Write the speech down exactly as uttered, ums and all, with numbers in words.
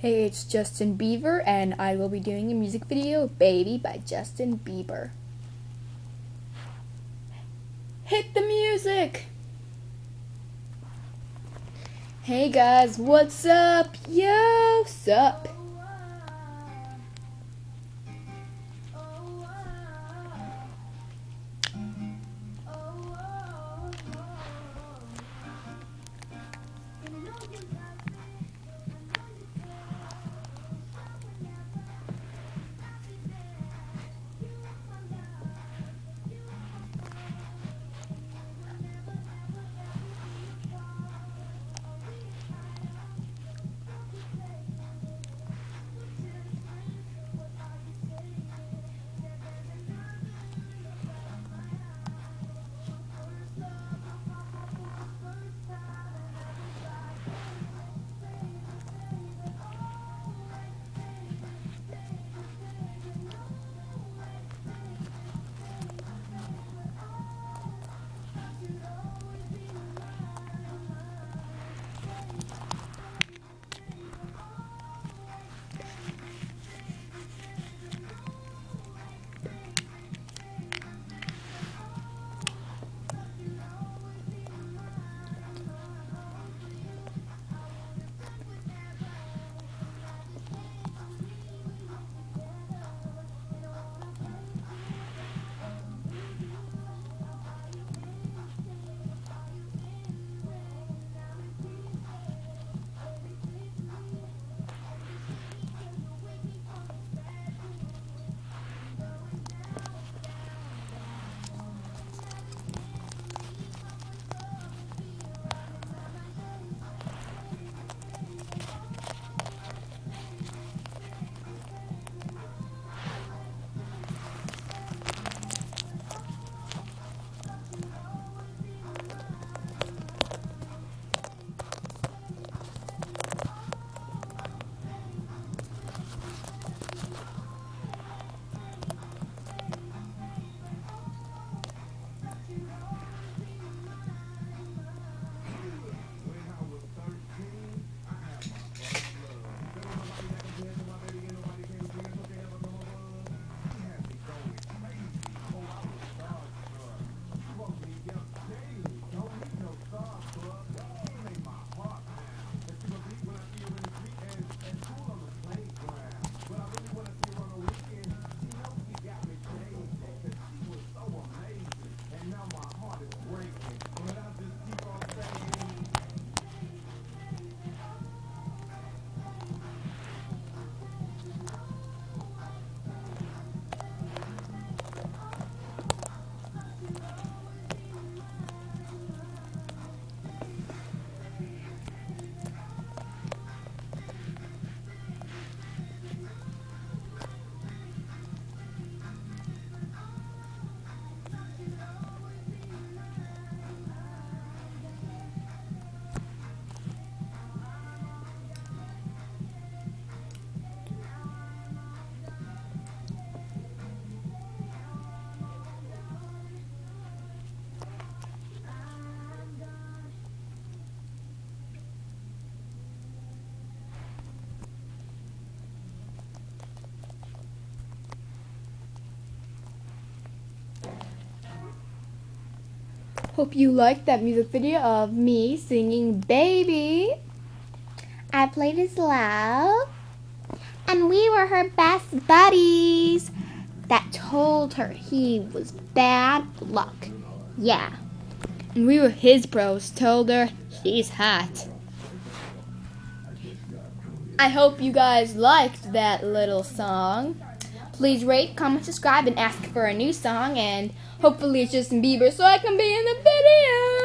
Hey, it's Justin Bieber, and I will be doing a music video, Baby by Justin Bieber. Hit the music! Hey guys, what's up? Yo, sup? Hope you liked that music video of me singing Baby. I played his loud, and we were her best buddies that told her he was bad luck. Yeah. And we were his bros, told her he's hot. I hope you guys liked that little song. Please rate, comment, subscribe, and ask for a new song, and hopefully it's Justin Bieber so I can be in the video.